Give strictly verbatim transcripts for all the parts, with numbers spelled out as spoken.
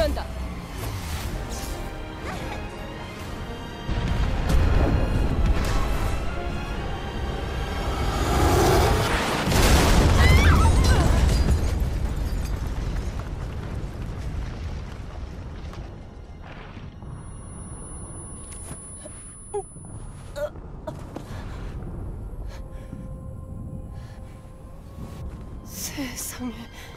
중요한다. 세상에.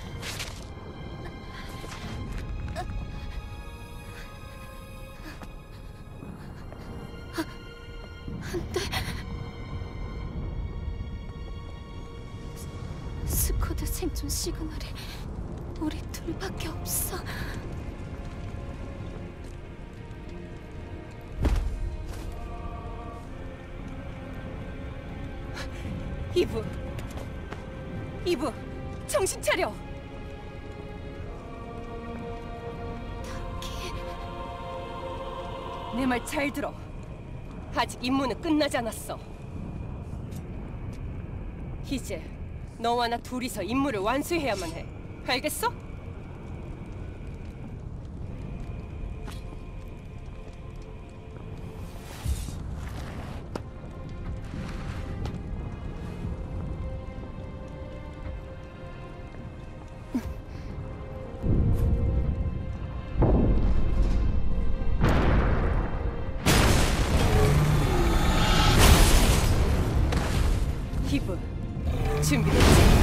안 돼. 스쿼드 생존 시그널이 우리 둘밖에 없어. 이브. 이브. 정신 차려! 타키... 내 말 잘 들어. 아직 임무는 끝나지 않았어. 이제 너와 나 둘이서 임무를 완수해야만 해. 알겠어? 이브, 준비됐지?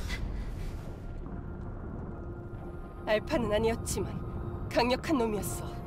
알파는 아니었지만 강력한 놈이었어.